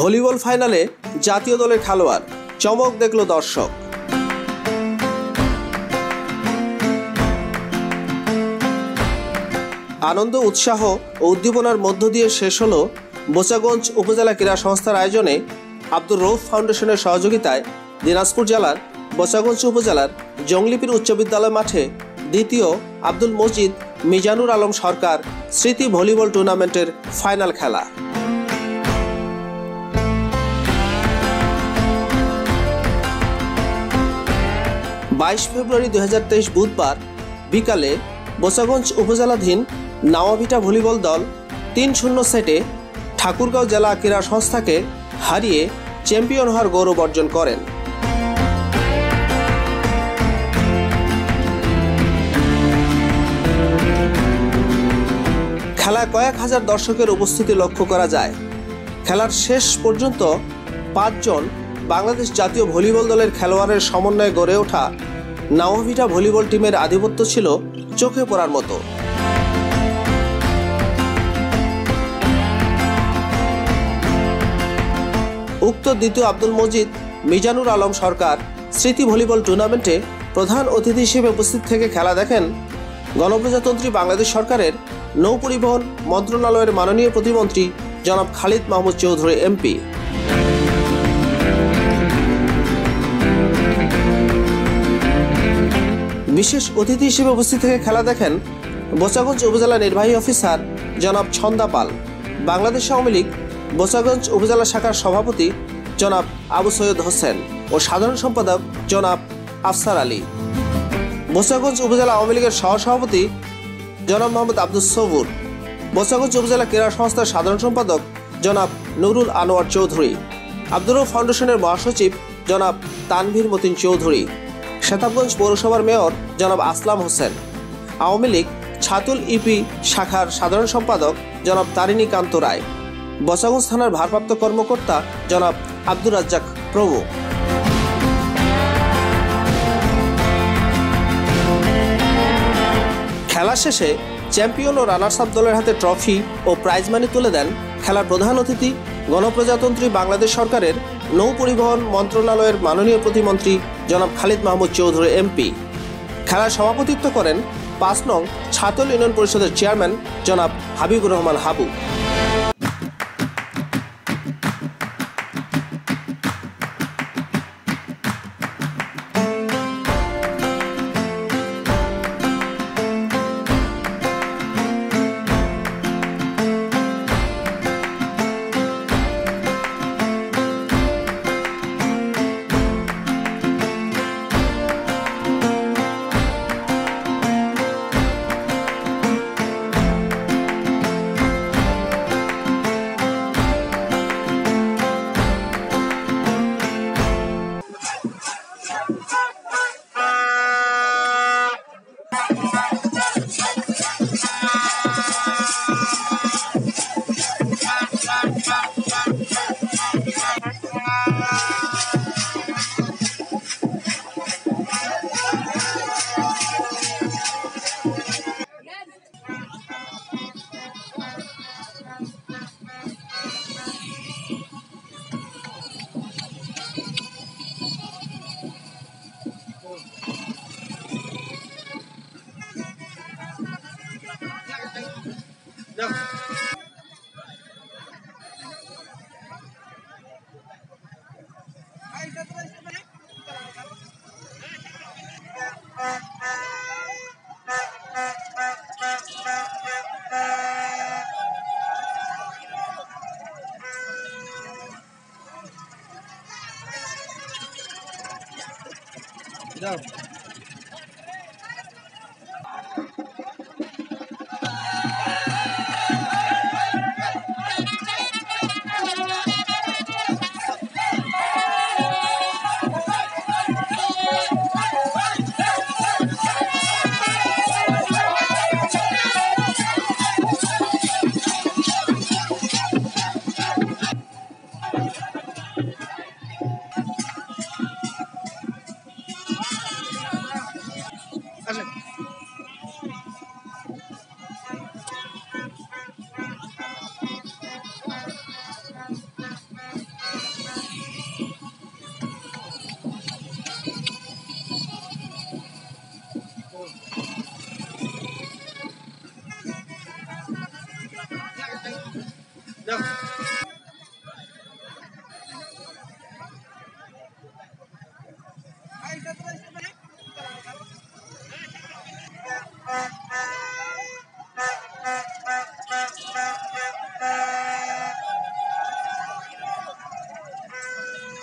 Volleyball ফাইনালে জাতীয় দলের খেলোয়াড়, চমক দেখল দর্শক। আনন্দ, উৎসাহ ও উদ্দীপনার মধ্য দিয়ে শেষ হলো বোচাগঞ্জ উপজেলা ক্রীড়া সংস্থার আয়োজনে আব্দুর রউফ ফাউন্ডেশনের সহযোগিতায় দিনাজপুর জেলার বোচাগঞ্জ উপজেলার জংলিপীর উচ্চ বিদ্যালয় মাঠে দ্বিতীয় আব্দুল মজিদ মিজানুর আলম সরকার স্মৃতি ভলিবল টুর্নামেন্টের ফাইনাল খেলা। ফেব্রুয়ারি 2023 বুধবার বিকালে বোচাগঞ্জ উপজেলাধীন নাওয়াভিটা ভলিবল দল 3-0 সেটে ঠাকুরগাঁও জেলা ক্রীড়া সংস্থাকে হারিয়ে চ্যাম্পিয়ন হওয়ার গৌরব অর্জন করেন। খেলায় কয়েক হাজার দর্শকের উপস্থিতি লক্ষ্য করা যায়। খেলার শেষ পর্যন্ত 5 জন বাংলাদেশ জাতীয় ভলিবল দলের খেলোয়াড়ের সমন্বয়ে গড়ে ওঠা নাওয়াভিটা ভলিবল টিমের আধিপত্য ছিল চোখে পড়ার মতো। উক্ত দ্বিতীয় আব্দুল মজিদ মিজানুর আলম সরকার স্মৃতি ভলিবল টুর্নামেন্টে প্রধান অতিথি হিসেবে উপস্থিত থেকে খেলা দেখেন গণপ্রজাতন্ত্রী বাংলাদেশ সরকারের নৌ পরিবহন মন্ত্রণালয়ের মাননীয় প্রতিমন্ত্রী জনাব খালিদ মাহমুদ চৌধুরী এমপি। বিশেষ অতিথি হিসেবে উপস্থিত থেকে খেলা দেখেন বোচাগঞ্জ উপজেলা নির্বাহী অফিসার জনাব ছন্দা পাল, বাংলাদেশ আওয়ামী লীগ বোচাগঞ্জ উপজেলা শাখার সভাপতি জনাব আবু সৈয়দ হোসেন ও সাধারণ সম্পাদক জনাব আফসার আলী, বোচাগঞ্জ উপজেলা আওয়ামী লীগের সহসভাপতি জনাব মোহাম্মদ আব্দুস সবুর, বোচাগঞ্জ উপজেলা ক্রীড়া সংস্থার সাধারণ সম্পাদক জনাব নুরুল আনোয়ার চৌধুরী, আব্দুর রউফ ফাউন্ডেশনের মহাসচিব জনাব তানভীর মতিন চৌধুরী, শেতাবগঞ্জ পৌরসভার মেয়র জনাব আসলাম হোসেন, আওয়ামী লীগ ছাতুল ইপি শাখার সাধারণ সম্পাদক জনাব তারিণী কান্ত রায়, বোচাগঞ্জ থানার ভারপ্রাপ্ত কর্মকর্তা জনাব আব্দুর রাজ্জাক প্রমুখ। খেলা শেষে চ্যাম্পিয়ন ও রানার্স আপ দলের হাতে ট্রফি ও প্রাইজ মানি তুলে দেন খেলার প্রধান অতিথি গণপ্রজাতন্ত্রী বাংলাদেশ সরকারের নৌ পরিবহন মন্ত্রণালয়ের মাননীয় প্রতিমন্ত্রী জনাব খালিদ মাহমুদ চৌধুরী এমপি। খেলার সভাপতিত্ব করেন 5 নং ছাতল ইউনিয়ন পরিষদের চেয়ারম্যান জনাব হাবিবুর রহমান হাবু। যাও